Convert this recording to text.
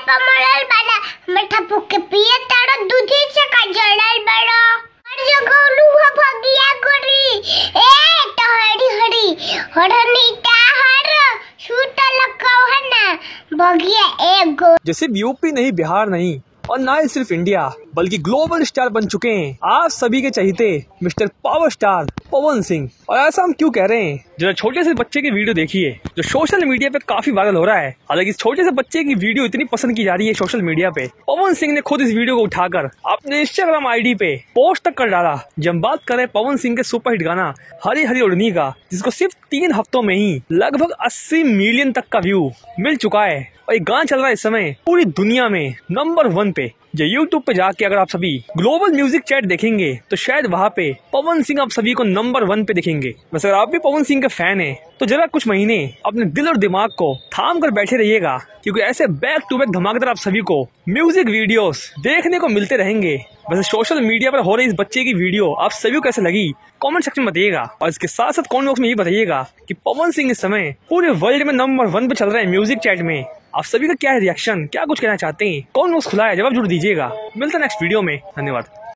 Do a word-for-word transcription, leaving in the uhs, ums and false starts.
पमड़ल बाला मीठा फुके पिए तारा दूधी से का जड़ल बड़ा हर जगह लुहा भगिया गोरी ए तो हरी हरी हरनी ता हर सूतल कहना भगिया एक गो। जैसे यूपी नहीं, बिहार नहीं और ना ही सिर्फ इंडिया बल्कि ग्लोबल स्टार बन चुके हैं आप सभी के चहीते mister power star Pawan Singh. और ऐसा हम क्यों कह रहे हैं? जरा छोटे से बच्चे की वीडियो देखिए जो सोशल मीडिया पे काफी वायरल हो रहा है। हालांकि इस छोटे से बच्चे की वीडियो इतनी पसंद की जा रही है सोशल मीडिया पे, पवन सिंह ने खुद इस वीडियो को उठाकर अपने इंस्टाग्राम आईडी पे पोस्ट तक कर डाला। जब हम बात करें पवन सिंह के सुपरहिट गाना हरी हरी उड़नी का, जिसको सिर्फ तीन हफ्तों में ही लगभग अस्सी मिलियन तक का व्यू मिल चुका है और ये गाना चल रहा है इस समय पूरी दुनिया में नंबर वन पे। जो यूट्यूब पे जाके अगर आप सभी ग्लोबल म्यूजिक चैट देखेंगे तो शायद वहाँ पे पवन सिंह आप सभी को नंबर वन पे दिखेंगे। वैसे अगर आप भी पवन सिंह के फैन हैं तो जरा कुछ महीने अपने दिल और दिमाग को थाम कर बैठे रहिएगा, क्योंकि ऐसे बैक टू बैक धमाकेदार आप सभी को म्यूजिक वीडियोस देखने को मिलते रहेंगे। वैसे सोशल मीडिया पर हो रही इस बच्चे की वीडियो आप सभी को कैसे लगी कमेंट सेक्शन में बताइएगा। और इसके साथ साथ कमेंट बॉक्स में ये बताइएगा कि पवन सिंह इस समय पूरे वर्ल्ड में नंबर वन पे चल रहे हैं म्यूजिक चैट में। आप सभी का क्या है रिएक्शन, क्या कुछ कहना चाहते हैं? कमेंट बॉक्स खुला है, जवाब जरूर दीजिएगा। मिलते हैं नेक्स्ट वीडियो में। धन्यवाद।